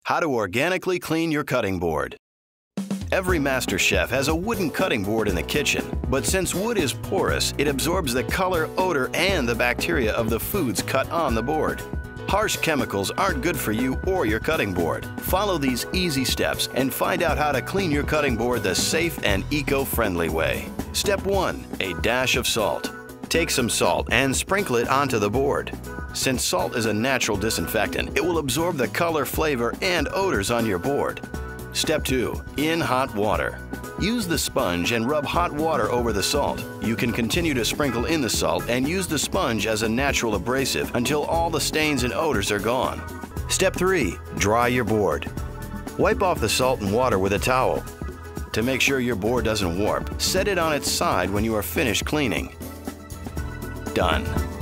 How to organically clean your cutting board. Every master chef has a wooden cutting board in the kitchen, but since wood is porous, it absorbs the color, odor, and the bacteria of the foods cut on the board. Harsh chemicals aren't good for you or your cutting board. Follow these easy steps and find out how to clean your cutting board the safe and eco-friendly way. Step 1. A dash of salt. Take some salt and sprinkle it onto the board. Since salt is a natural disinfectant, it will absorb the color, flavor, and odors on your board. Step 2. In hot water. Use the sponge and rub hot water over the salt. You can continue to sprinkle in the salt and use the sponge as a natural abrasive until all the stains and odors are gone. Step 3. Dry your board. Wipe off the salt and water with a towel. To make sure your board doesn't warp, set it on its side when you are finished cleaning. Done.